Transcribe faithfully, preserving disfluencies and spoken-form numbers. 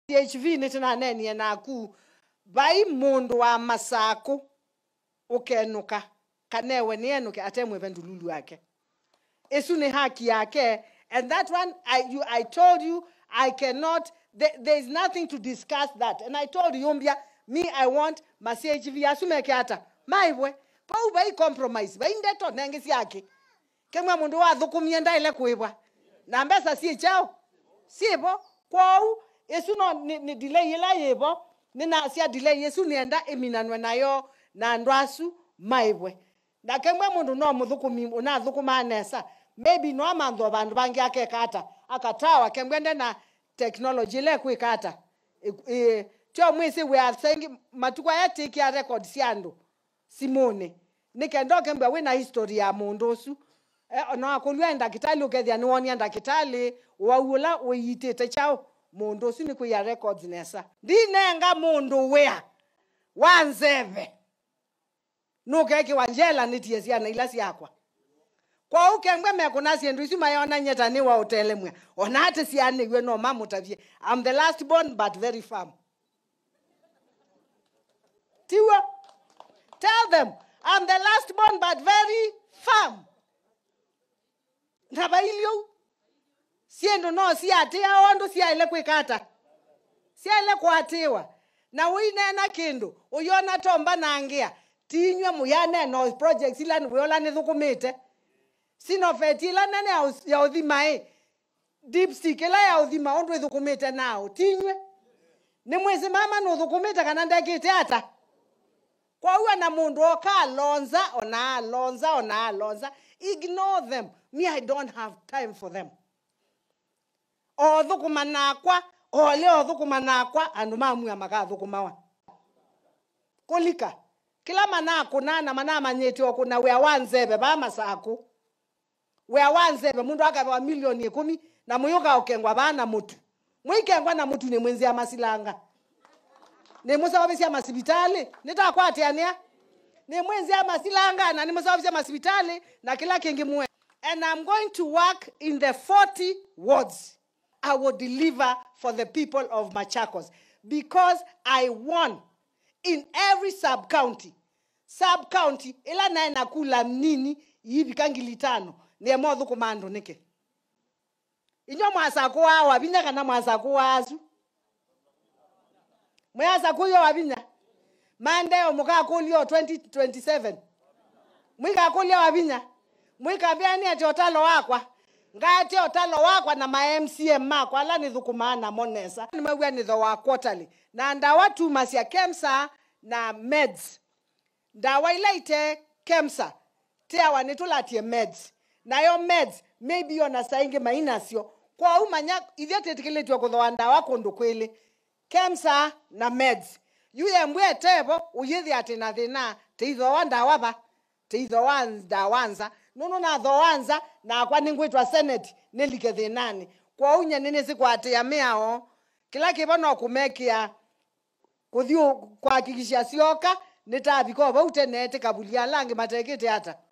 C H V nitina neni na ku bai mundu wa masaku ukenuka kanewe ni enuke atemwe vendululu yake esu ni haki yake. And that one I you I told you I cannot there, there is nothing to discuss that. And I told you Umbia, me I want my C H V asumeke ata maiwe pa ubai compromise bai ndeto nengisi yake kemwa mundu wa thukumienda ile kuibwa na mbesa si chao sibo kwao esu no ni, ni delay ila yebo ni na sia delay yesu nienda eminanwe nayo na ndwasu maibwe na kemwa mundu no muthukumi una thukuma nesa maybe no amandho bandu bangi akekata akatawa kemwende na technology le kuikata e, e, tio mwisi we are saying matukwa ya take ya record siando simone nikendo kemba we na history ya mundu osu eh, no akulwenda kitali ukethia ni woni anda kitali waula uyitete chao mundu osu ni ku ya records nesa dinenga mundu wea wanzeve nukeke wanjela nitiesia na ilasi yakwa kwa ukengwe mekuna siendu isu mayona nyeta ni wa hotelemwe onate siane we no mamutavie. I'm the last born but very firm. Tiwa tell them I'm the last born but very firm. Nabailio siendo no siatia ondo sia ile kwikata sia ile kwatiwa na wine na kindu uyona tomba nangia tinywe muyane no projects ila ni wola ni thukumite sino fetila nene ya udhima e dipstick ila ya udhima ondo thukumite nao tinywe ni mwezi mama no thukumite kana ndekite ata kwa uwa na mundu oka lonza ona lonza ona lonza ignore them. Me I don't have time for them. O thukuma nakwa o leo thukuma nakwa andu mamu ya maka thukuma wa kolika kila manako nana manama nyeti okuna we wanzebe ba masaku we wanzebe mundu akawa milioni kumi na muyoka okengwa bana mutu mwikengwa na mutu ni mwenzi ya masilanga ne musababisi ya masibitali nitakwati ania ne mwenzi ya masilanga na ni musababisi ya masibitali na kila kingi muwe. And I'm going to work in the forty wards I will deliver for the people of Machakos because I won in every sub county. Sub county ila na nakula nini hivi kangili tano ne modhu komando nike. Inyo mwasako wa Wavinya kana mwasako wazu. Mwasako yo Wavinya. Mande omuka kulio twenty twenty-seven. Mwika kulio Wavinya. Mwika biani ati otalo wakwa. Ngati otalo wakwa na ma M C M mako ala ni thukumana monesa. Nimewia ni the quarterly. Na ndawa tu masia KEMSA na meds. Ndawa ilaite KEMSA. Tia wanitulatie meds. Na yo meds maybe yona sainge mainasyo. Kwa umanya idhete tikileti wa kutho ndawa kondo kwele. KEMSA na meds. Yuye mbwe tebo uyithi ati na thina teitho wanda waba teitho wanda wanza nono na tho wanza na kwa ningwitwa senate nelike thinani kwa unya nene sikwate ya miao kila kibono kumekia kuthio kwa kikishia sioka nitabiko baute nete kabulia langi matekete hata